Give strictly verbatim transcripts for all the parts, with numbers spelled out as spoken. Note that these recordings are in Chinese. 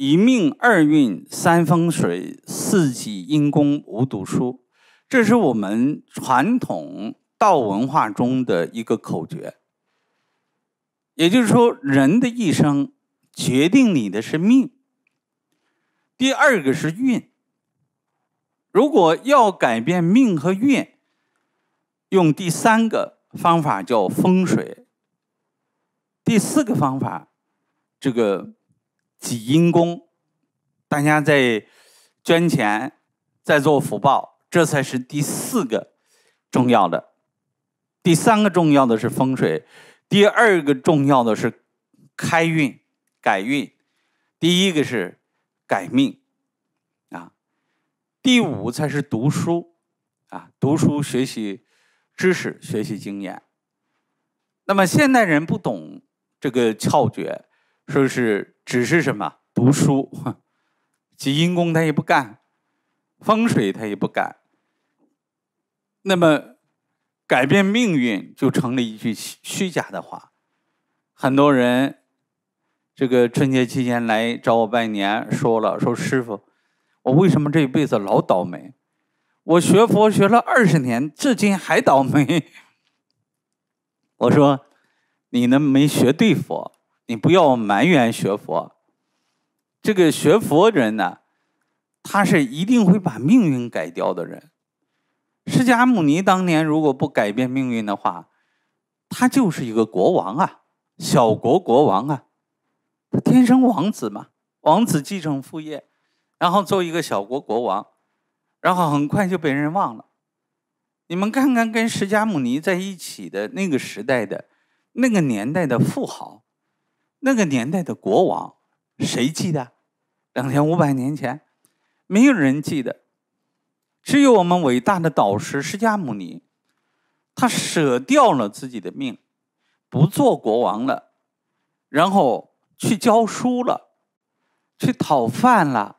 一命二运三风水四季阴功五读书，这是我们传统道文化中的一个口诀。也就是说，人的一生决定你的是命，第二个是运。如果要改变命和运，用第三个方法叫风水，第四个方法这个积阴功，大家在捐钱，在做福报，这才是第四个重要的。第三个重要的是风水，第二个重要的是开运改运，第一个是改命啊，第五才是读书啊，读书学习知识，学习经验。那么现代人不懂这个窍诀，说是只是什么读书，积阴功他也不干，风水他也不干，那么改变命运就成了一句虚假的话。很多人这个春节期间来找我拜年，说了说师傅，我为什么这一辈子老倒霉？我学佛学了二十年，至今还倒霉。我说你呢没学对佛，你不要埋怨学佛。这个学佛人呢，他是一定会把命运改掉的人。释迦牟尼当年如果不改变命运的话，他就是一个国王啊，小国国王啊，他天生王子嘛，王子继承父业，然后做一个小国国王，然后很快就被人忘了。你们看看跟释迦牟尼在一起的那个时代的那个年代的富豪，那个年代的国王，谁记得？两千五百年前没有人记得，只有我们伟大的导师释迦牟尼，他舍掉了自己的命，不做国王了，然后去教书了，去讨饭了，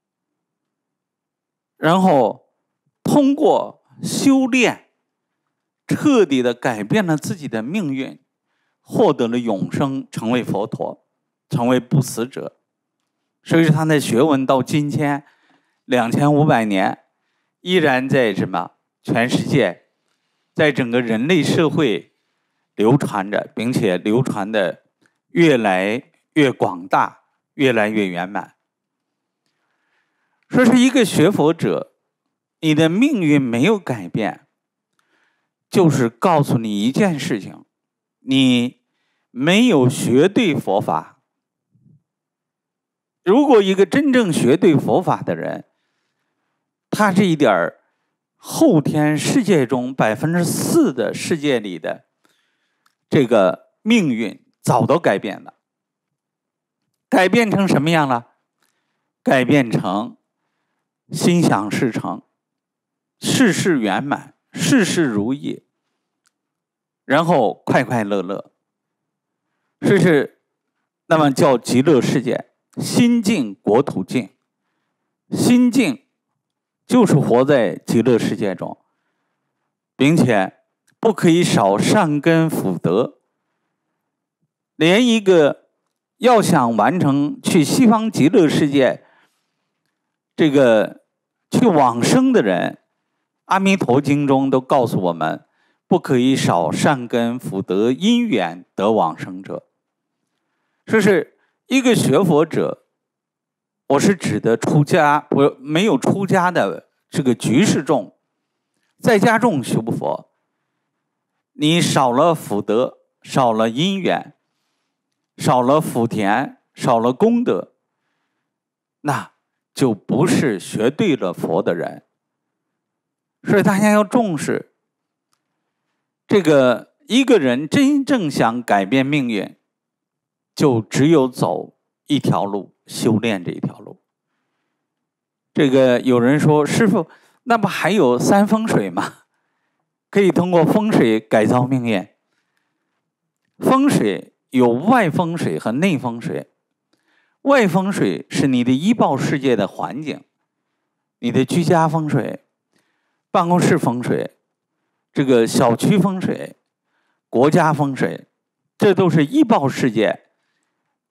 然后通过修炼彻底的改变了自己的命运，获得了永生，成为佛陀，成为不死者。所以他的学问到今天两千五百年依然在什么全世界，在整个人类社会流传着，并且流传的越来越广大，越来越圆满。说是一个学佛者，你的命运没有改变，就是告诉你一件事情，你没有学对佛法。如果一个真正学对佛法的人，他这一点后天世界中百分之四的世界里的这个命运早都改变了。改变成什么样了？改变成心想事成，事事圆满，事事如意，然后快快乐乐。这是那么叫极乐世界，心净国土净。心净就是活在极乐世界中，并且不可以少善根福德。连一个要想完成去西方极乐世界这个去往生的人，阿弥陀经中都告诉我们，不可以少善根福德因缘得往生者。说是一个学佛者，我是指的出家，不没有出家的这个居士众，在家众修佛，你少了福德，少了因缘，少了福田，少了功德，那就不是学对了佛的人。所以大家要重视这个，一个人真正想改变命运，就只有走一条路，修炼这一条路。这个有人说，师父，那不还有三风水吗？可以通过风水改造命运。风水有外风水和内风水。外风水是你的依报世界的环境，你的居家风水、办公室风水、这个小区风水、国家风水，这都是依报世界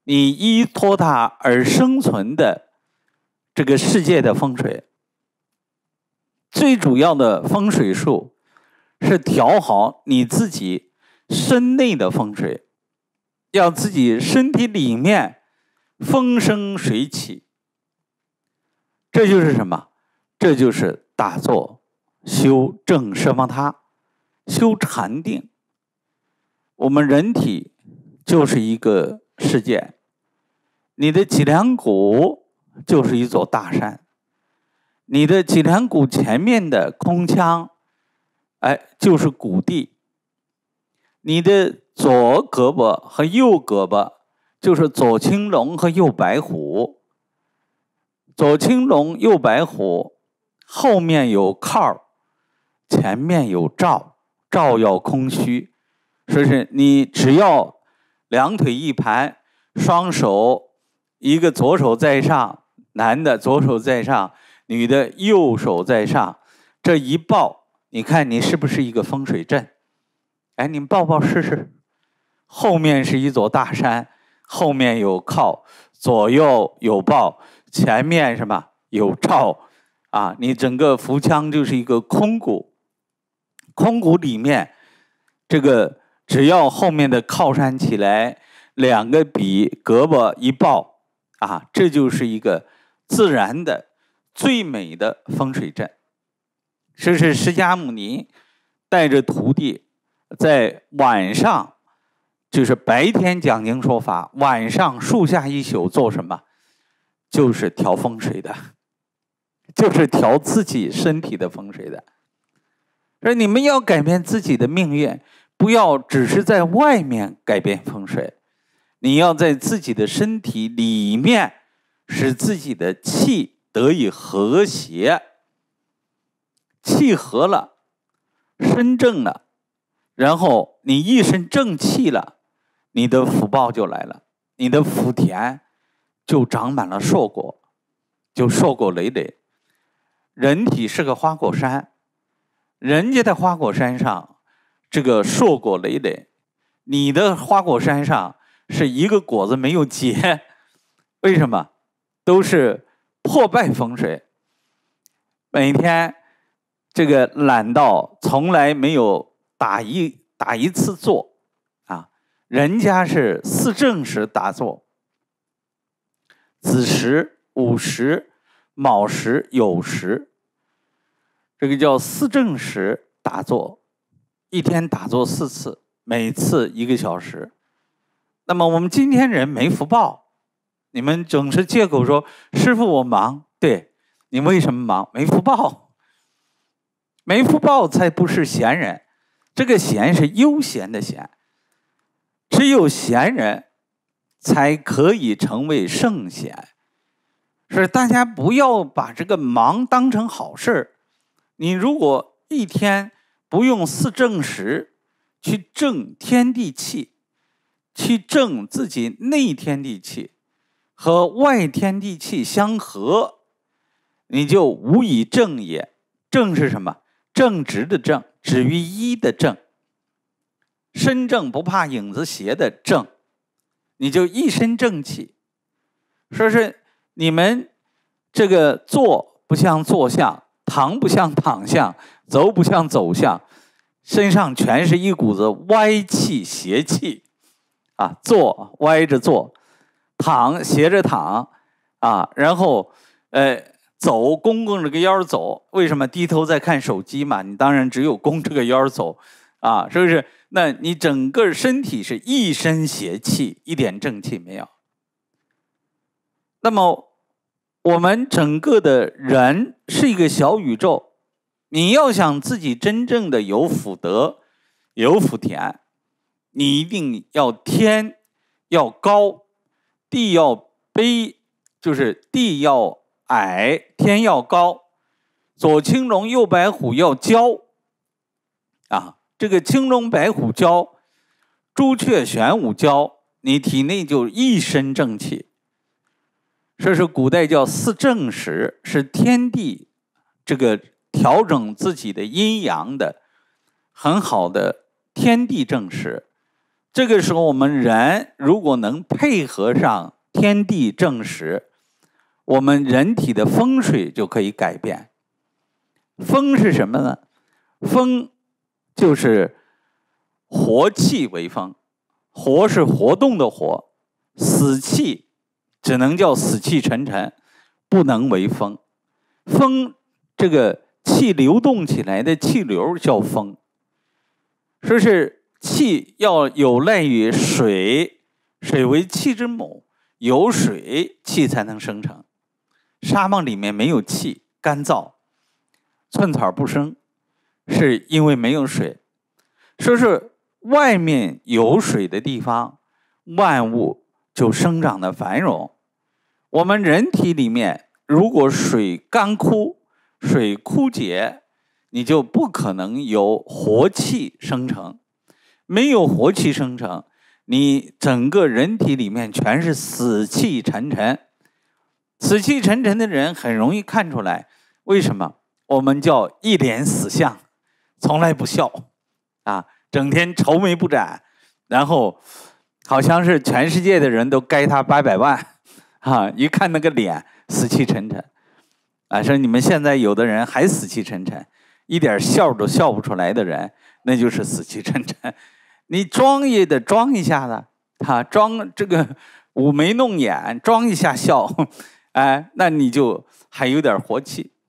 你依托它而生存的这个世界的风水。最主要的风水术是调好你自己身内的风水，要自己身体里面风生水起。这就是什么？这就是打坐、修正奢摩他、修禅定。我们人体就是一个世界，你的脊梁骨就是一座大山，你的脊梁骨前面的空腔，哎，就是谷地。你的左胳膊和右胳膊就是左青龙和右白虎。左青龙右白虎，后面有靠，前面有罩，罩要空虚。说是你只要两腿一盘，双手一个左手在上，男的左手在上，女的右手在上，这一抱，你看你是不是一个风水阵？哎，你们抱抱试试。后面是一座大山，后面有靠，左右有抱，前面什么有罩啊？你整个腹腔就是一个空谷，空谷里面这个只要后面的靠山起来，两个笔胳膊一抱啊，这就是一个自然的最美的风水阵。这是释迦牟尼带着徒弟在晚上，就是白天讲经说法，晚上树下一宿做什么？就是调风水的，就是调自己身体的风水的。而你们要改变自己的命运，不要只是在外面改变风水，你要在自己的身体里面使自己的气得以和谐，气和了，身正了，然后你一身正气了，你的福报就来了，你的福田就长满了硕果，就硕果累累。人体是个花果山，人家的花果山上这个硕果累累，你的花果山上是一个果子没有结。为什么？都是破败风水。每天这个懒到从来没有打一打一次坐啊，人家是四正时打坐，子时、午时、卯时、酉时，这个叫四正时打坐，一天打坐四次，每次一个小时。那么我们今天人没福报，你们总是借口说师父我忙，对，你为什么忙？没福报，没福报才不是闲人。这个闲是悠闲的闲，只有闲人才可以成为圣贤。是大家不要把这个忙当成好事。你如果一天不用四正时去正天地气，去正自己内天地气和外天地气相合，你就无以正也。正是什么？正直的正，止于一的正，身正不怕影子斜的正，你就一身正气。说是你们这个坐不像坐相，躺不像躺相，走不像走相，身上全是一股子歪气邪气啊！坐歪着坐，躺斜着躺啊，然后呃。走弓弓着个腰走，为什么？低头在看手机嘛，你当然只有弓着个腰走啊，是不是？那你整个身体是一身邪气，一点正气没有。那么我们整个的人是一个小宇宙，你要想自己真正的有福德有福田，你一定要天要高，地要卑，就是地要矮，天要高，左青龙右白虎要交啊！这个青龙白虎交，朱雀玄武交，你体内就一身正气。这是古代叫四正时，是天地这个调整自己的阴阳的很好的天地正时。 这个时候，我们人如果能配合上天地正时，我们人体的风水就可以改变。风是什么呢？风就是活气为风，活是活动的活，死气只能叫死气沉沉，不能为风。风这个气流动起来的气流叫风，说是气要有赖于水，水为气之母，有水气才能生成。沙漠里面没有气，干燥，寸草不生，是因为没有水。说是外面有水的地方，万物就生长的繁荣。我们人体里面如果水干枯，水枯竭，你就不可能有活气生成。没有活气生成，你整个人体里面全是死气沉沉。死气沉沉的人很容易看出来，为什么？我们叫一脸死相，从来不笑啊，整天愁眉不展，然后好像是全世界的人都该他八百万啊！一看那个脸，死气沉沉啊！说你们现在有的人还死气沉沉，一点笑都笑不出来的人，那就是死气沉沉。你装也得装一下子，啊，装这个捂眉弄眼，装一下笑，哎，那你就还有点活气。